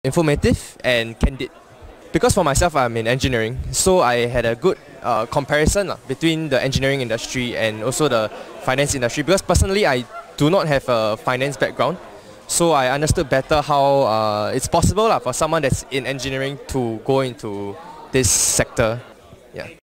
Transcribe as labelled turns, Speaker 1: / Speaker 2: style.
Speaker 1: informative and candid. Because for myself, I'm in engineering, so I had a good comparison between the engineering industry and also the finance industry. Because personally, I do not have a finance background, so I understood better how it's possible for someone that's in engineering to go into this sector. Yeah.